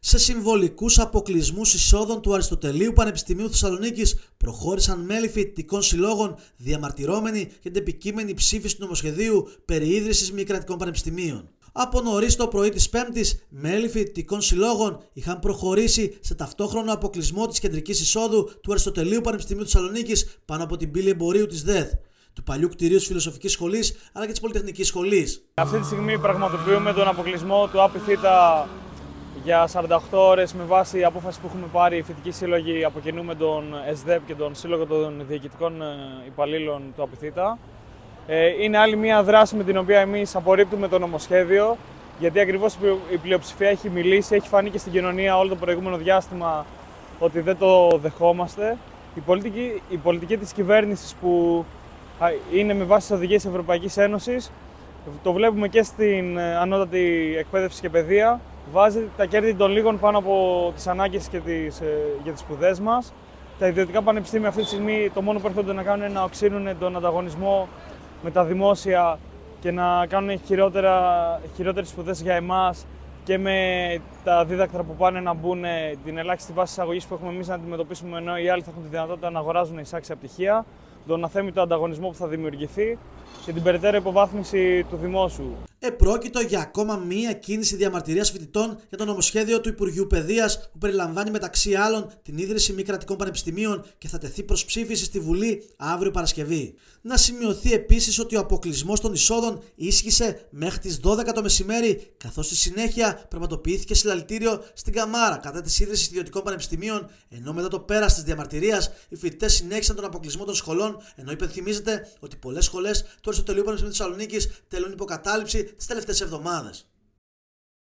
Σε συμβολικούς αποκλεισμούς εισόδων του Αριστοτελείου Πανεπιστημίου Θεσσαλονίκης προχώρησαν μέλη φοιτητικών συλλόγων, διαμαρτυρόμενοι για την επικείμενη ψήφιση του νομοσχεδίου περί ίδρυσης μη κρατικών πανεπιστημίων. Από νωρίς το πρωί της Πέμπτης, μέλη φοιτητικών συλλόγων είχαν προχωρήσει σε ταυτόχρονο αποκλεισμό της κεντρικής εισόδου του Αριστοτελείου Πανεπιστημίου Θεσσαλονίκης πάνω από την πύλη εμπορίου της ΔΕΘ, του παλιού κτηρίου της Φιλοσοφικής Σχολής αλλά και της Πολυτεχνικής Σχολής. Αυτή τη στιγμή πραγματοποιούμε τον αποκλεισμό του ΑΠΙΘ για 48 ώρες με βάση απόφαση που έχουμε πάρει οι φοιτητικοί σύλλογοι από κοινού με τον ΕΣΔΕΠ και τον Σύλλογο των Διοικητικών Υπαλλήλων του ΑΠΙΘ. Είναι άλλη μια δράση με την οποία εμείς απορρίπτουμε το νομοσχέδιο, γιατί ακριβώς η πλειοψηφία έχει μιλήσει, έχει φανεί και στην κοινωνία όλο το προηγούμενο διάστημα ότι δεν το δεχόμαστε. Η πολιτική της κυβέρνησης που είναι με βάση τις οδηγίες της Ευρωπαϊκής Ένωσης, το βλέπουμε και στην ανώτατη εκπαίδευση και παιδεία, βάζει τα κέρδη των λίγων πάνω από τις ανάγκες και για τις σπουδές μας. Τα ιδιωτικά πανεπιστήμια αυτή τη στιγμή το μόνο που έρχονται να κάνουν είναι να οξύνουν τον ανταγωνισμό με τα δημόσια και να κάνουν χειρότερες σπουδές για εμάς και με τα δίδακτρα που πάνε να μπουν την ελάχιστη βάση εισαγωγής που έχουμε εμείς να αντιμετωπίσουμε, ενώ οι άλλοι θα έχουν τη δυνατότητα να αγοράζουν εισάξια πτυχία, τον αθέμητο ανταγωνισμό που θα δημιουργηθεί και την περαιτέρω υποβάθμιση του δημόσιου. Επρόκειτο για ακόμα μία κίνηση διαμαρτυρίας φοιτητών για το νομοσχέδιο του Υπουργείου Παιδείας που περιλαμβάνει μεταξύ άλλων την ίδρυση μη κρατικών πανεπιστημίων και θα τεθεί προς ψήφιση στη Βουλή αύριο Παρασκευή. Να σημειωθεί επίσης ότι ο αποκλεισμός των εισόδων ίσχυσε μέχρι τις 12 το μεσημέρι, καθώς στη συνέχεια πραγματοποιήθηκε συλλαλητήριο στην Καμάρα κατά της ίδρυσης ιδιωτικών πανεπιστημίων, ενώ μετά το πέρας της διαμαρτυρίας οι φοιτητές συνέχισαν τον αποκλεισμό των σχολών, ενώ υπενθυμίζεται ότι πολλές σχολές του Αριστοτελείου Πανεπιστημίου Θεσσαλονίκης τελούν υποκατάληψη τις τελευταίες εβδομάδες.